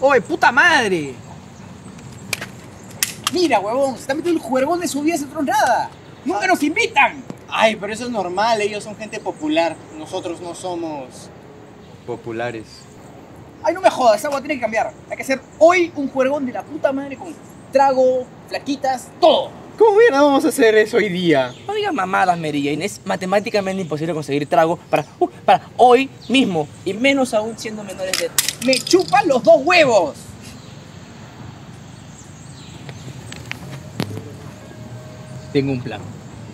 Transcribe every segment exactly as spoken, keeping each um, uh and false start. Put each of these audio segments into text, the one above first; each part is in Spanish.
¡Oye, puta madre! Mira, huevón, se está metiendo el juergón de su vida sin nada. ¡Nunca nos invitan! Ay, pero eso es normal, ellos son gente popular. Nosotros no somos populares. Ay, no me jodas, esa agua tiene que cambiar. Hay que hacer hoy un juergón de la puta madre con trago, flaquitas, todo. ¿Cómo bien vamos a hacer eso hoy día? No digas mamadas, Mary Jane. Es matemáticamente imposible conseguir trago para, uh, para hoy mismo. Y menos aún siendo menores de edad. ¡Me chupan los dos huevos! Tengo un plan.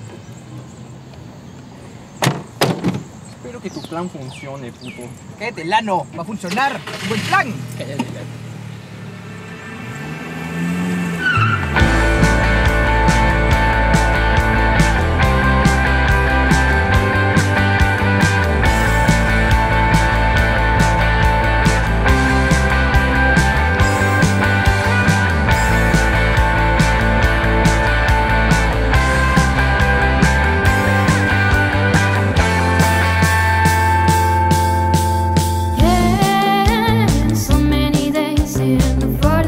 Espero que tu plan funcione, puto. Cállate, Lano. Va a funcionar. ¡Buen plan! Cállate, cállate. Yeah, so many days in the forest.